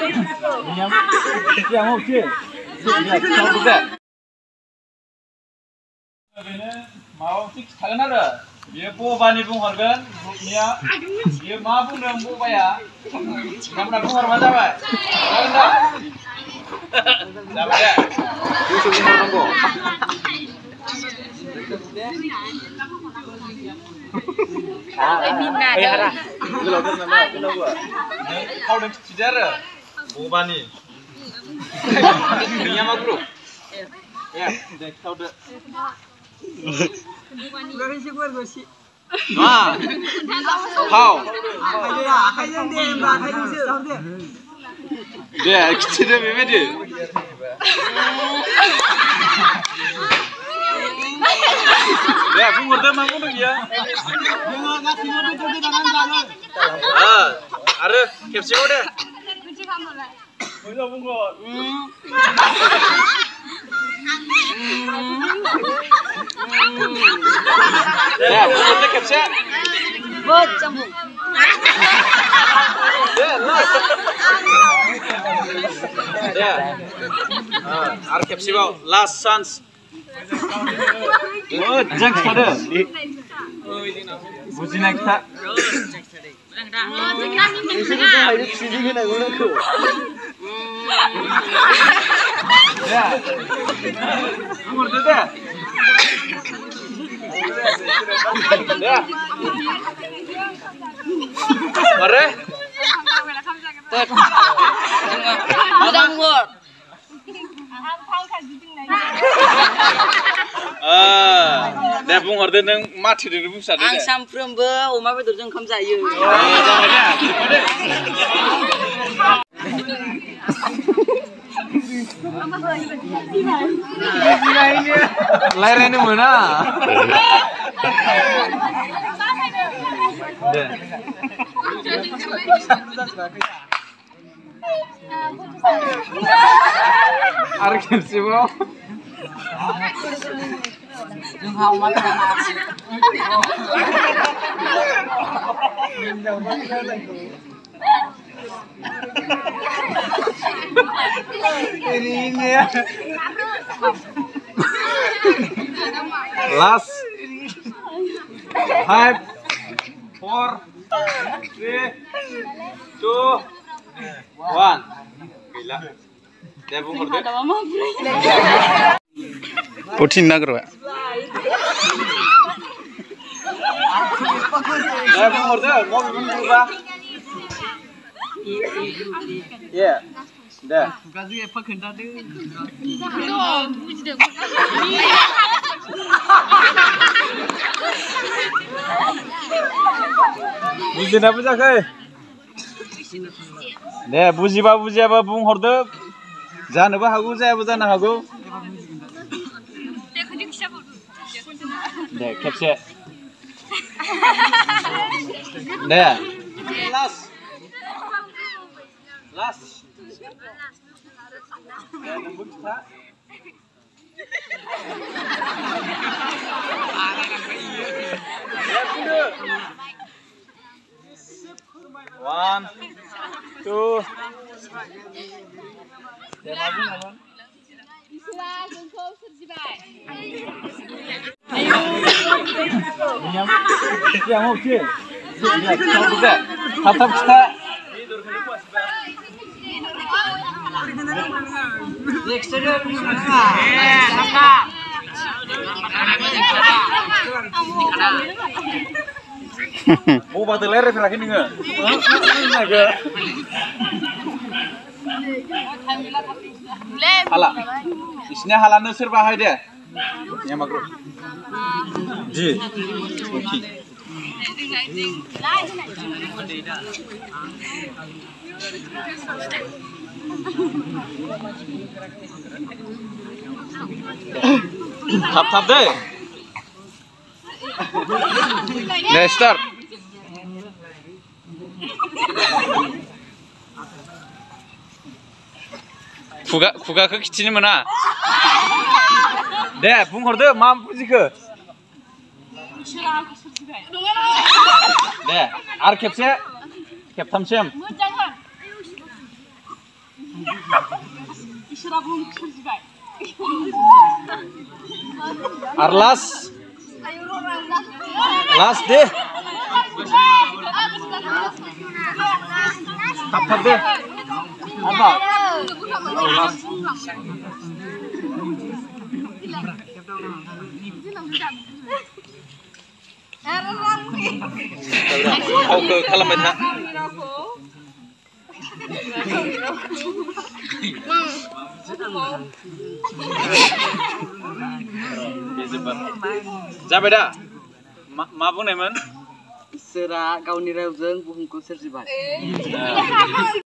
Yang oke. Mau fix थागोन आरो बियो बबानि बुंहरगोन ग्रुपनिया बियो मा बुंदों बबाया नामना बुंहरबा जाबाय जागोन दा जाबाय दे बुंहरनांगौ hara गोलाव दोननानै खोनागौ खावदों खिथिदो आरो बबानि नोंनिया मा ग्रुप दे खावदो How? Deh, kita berbeda. Deh, aku ngerti mana pun dia. Ada capsule deh. Ya, kita capsule. Buat campur. Ya, ada capsule. Last chance. Oh, jangan sada. Bujinak tak. Ya, umur tu dah. Ya. Mare. Udang buat. Dah buंहरदो नों माथोदो बुंसादो Ang सामफ्रोमबो अमा बेदरजों ओंखाम जायो। Lairnya mana? Arif sih bro. Yung hawa na nasi. Ini ya. Last 5 4 3 2 1 gila dia buंहरदो Putin nagrwa dia buंहरदो mau buंहरबा ya dah गाज्रि एफा खोन्थादो बुजिदों बुजिना बुजाखै दे बुजिबा बुजियाबा बुंहरदो जानोबो हागौ जायाबो जानो हागौ दे खेबसे दे लास्ट दे नोंबो खिथा One, two. Yang oke. Tatap kita. Mau batal lerep lagi nih nggak? Hala, isinya halanya serba hai deh. Yang makro. Ji, oke. Tap deh. Let's start. खुगाखौ खिथिनो मोना दे बुंहरदो मा बुजिखो दे आरो खेबसे खेबथामसिम इसोरा बुहुम सोरजिबाय आरो लास्ट दे थाब दे apa kau ke kalam itu जाबाय दा मा बुंनायमोन इसोरा गावनि रावजों बुहुमखौ सोरजिबाय